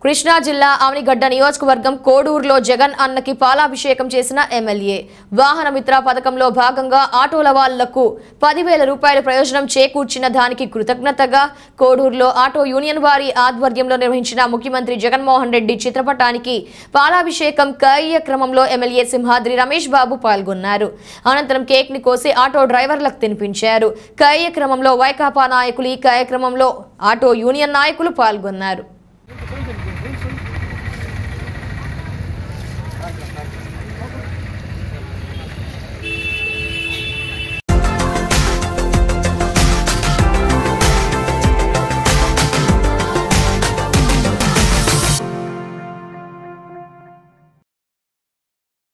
కృష్ణా జిల్లా ఆవనిగడ్డ నియోజకవర్గం కోడూరులో జగన్ అన్నకి పాలాభిషేకం చేసిన ఎమ్మెల్యే వాహన మిత్ర పథకంలో భాగంగా ఆటోల వాళ్లకు 10,000 రూపాయల ప్రయోజనం చేకూర్చిన దానికి కృతజ్ఞతగా కోడూరులో ఆటో యూనియన్ వారి ఆధ్వర్యంలో నిర్వహించిన ముఖ్యమంత్రి జగన్మోహన్ రెడ్డి చిత్రపటానికి పాలాభిషేకం కార్యక్రమంలో ఎమ్మెల్యే సింహాద్రి రమేష్ బాబు పాల్గొన్నారు. అనంతరం కేక్ ని కోసి ఆటో డ్రైవర్లకు తినిపించారు. కార్యక్రమంలో వైకాపా నాయకులు, ఈ కార్యక్రమంలో ఆటో యూనియన్ నాయకులు పాల్గొన్నారు.